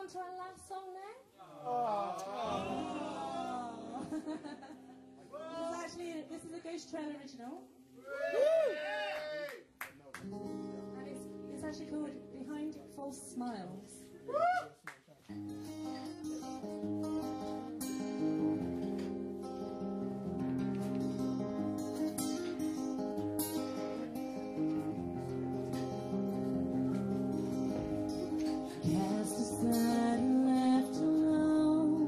on to our last song now? This is a Ghost Trail original. And it's actually called Behind False Smiles. Cast aside and left alone,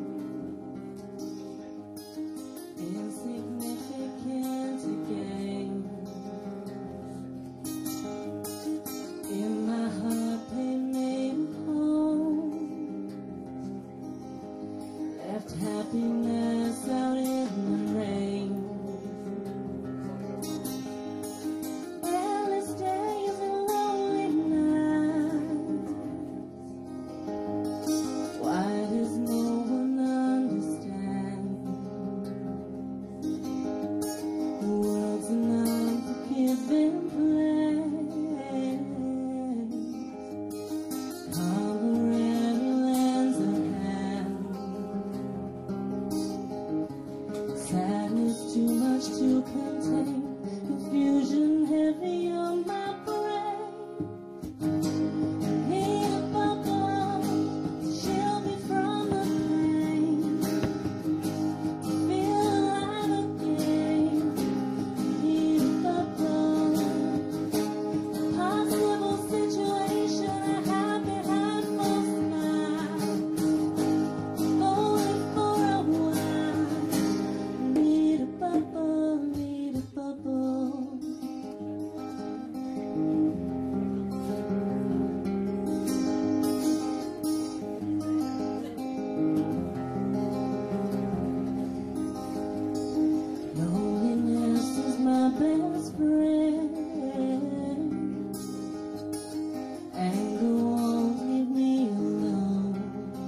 insignificant again. In my heart they made a home, left happiness out in the rain. Endless days and lonely nights. Why does no one understand? The world's an unforgiving place. Temporary lands of hand. Sadness too much to contain. Confusion heavy on my brain. Need a bubble to shield me from the pain. Feel alive again. Need a bubble. Possible situation I have behind false smiles. Going for a while. Need a bubble, need a bubble. Loneliness is my best friend. Anger won't leave me alone.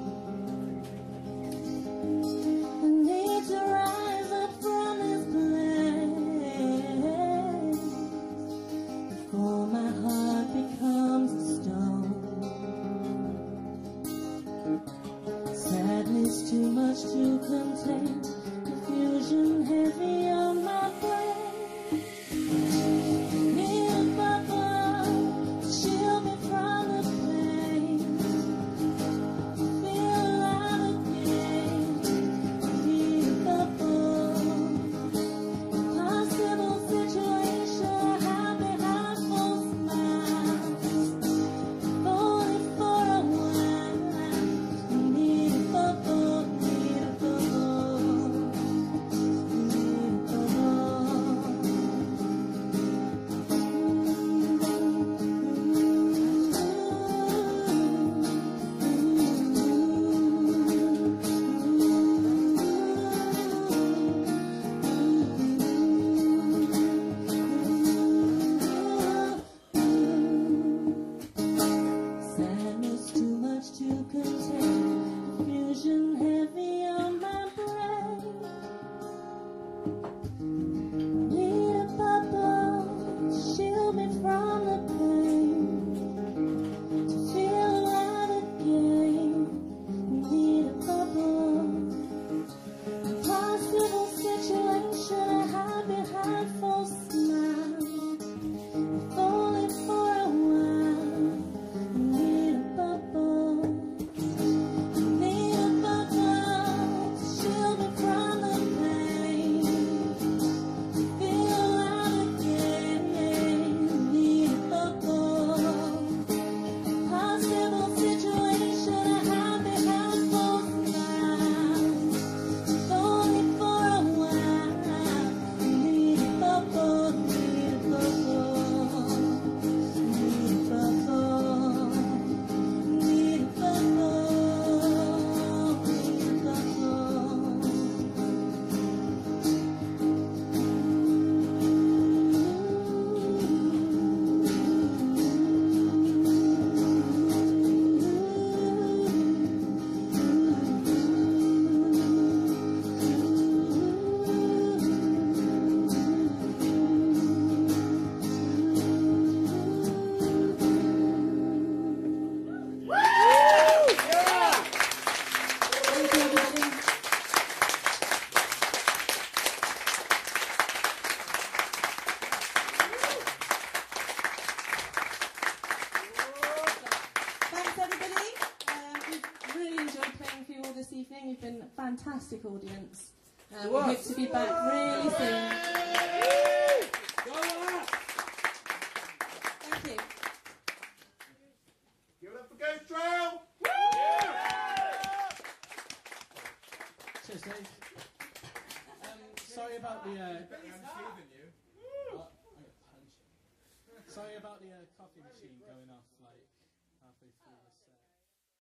I need to rise up from this place before my heart becomes a stone. Sadness too much to contain. Confusion heavy on my brain. Need a bubble to shield me from the pain. Feel alive again. Need a bubble. Possible situation I have behind false smiles. Falling for a while. Need a bubble, need a bubble. Need a for you all this evening. You've been a fantastic audience. We hope to be back really soon. Thank you. Give it up for Ghost Trail! Cheers, Dave. Sorry about the... sorry about the coffee machine going on.